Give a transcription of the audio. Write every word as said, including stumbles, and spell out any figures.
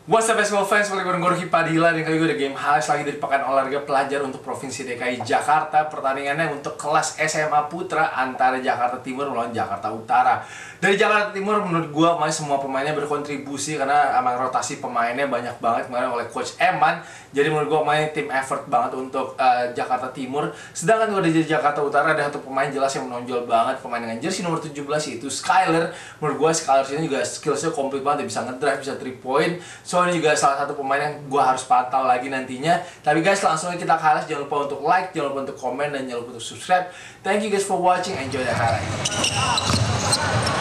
What's up basketball fans, balik bareng gue Ruki Padilla. Dan kali gue ada game highlights lagi dari Pekan Olahraga Pelajar untuk Provinsi D K I Jakarta. Pertandingannya untuk kelas S M A Putra antara Jakarta Timur melawan Jakarta Utara. Dari Jakarta Timur menurut gue masih semua pemainnya berkontribusi karena emang rotasi pemainnya banyak banget kemarin oleh Coach Eman. Jadi menurut gue main tim effort banget untuk uh, Jakarta Timur. Sedangkan gue dari Jakarta Utara ada satu pemain jelas yang menonjol banget, pemain dengan jersey nomor tujuh belas yaitu Skyler. Menurut gue Skyler ini juga skillsnya komplit banget, dia bisa ngedrive, bisa three point. So ini juga salah satu pemain yang gue harus pantau lagi nantinya. Tapi guys, langsung aja kita ke highlights. Jangan lupa untuk like, jangan lupa untuk komen, dan jangan lupa untuk subscribe. Thank you guys for watching, enjoy the highlight.